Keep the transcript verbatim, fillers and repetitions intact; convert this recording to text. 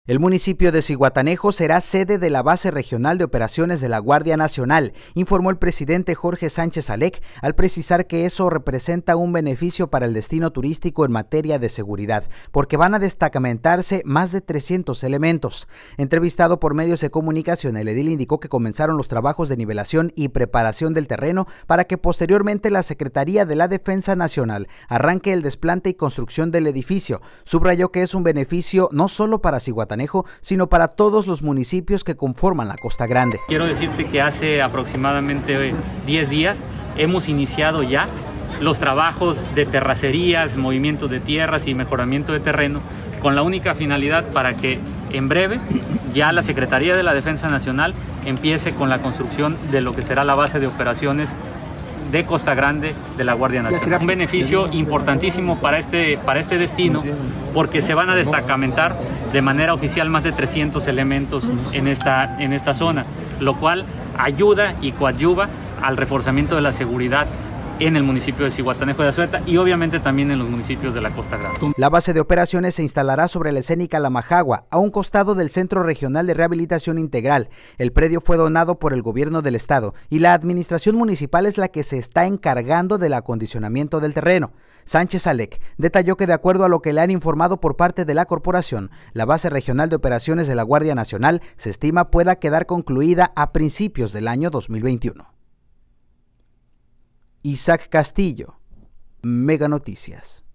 El municipio de Zihuatanejo será sede de la Base Regional de Operaciones de la Guardia Nacional, informó el presidente Jorge Sánchez Alec, al precisar que eso representa un beneficio para el destino turístico en materia de seguridad, porque van a destacamentarse más de trescientos elementos. Entrevistado por medios de comunicación, el edil indicó que comenzaron los trabajos de nivelación y preparación del terreno para que posteriormente la Secretaría de la Defensa Nacional arranque el desplante y construcción del edificio. Subrayó que es un beneficio no solo para Zihuatanejo, sino para todos los municipios que conforman la Costa Grande. Quiero decirte que hace aproximadamente diez días hemos iniciado ya los trabajos de terracerías, movimiento de tierras y mejoramiento de terreno, con la única finalidad para que en breve ya la Secretaría de la Defensa Nacional empiece con la construcción de lo que será la base de operaciones de Costa Grande de la Guardia Nacional. Un beneficio importantísimo para este, para este destino, porque se van a destacamentar de manera oficial más de trescientos elementos en esta, en esta zona, lo cual ayuda y coadyuva al reforzamiento de la seguridad en el municipio de Zihuatanejo de Azueta y obviamente también en los municipios de la Costa Grande. La base de operaciones se instalará sobre la escénica La Majagua, a un costado del Centro Regional de Rehabilitación Integral. El predio fue donado por el gobierno del estado y la administración municipal es la que se está encargando del acondicionamiento del terreno. Sánchez Alec detalló que de acuerdo a lo que le han informado por parte de la corporación, la base regional de operaciones de la Guardia Nacional se estima pueda quedar concluida a principios del año dos mil veintiuno. Isaac Castillo, Mega Noticias.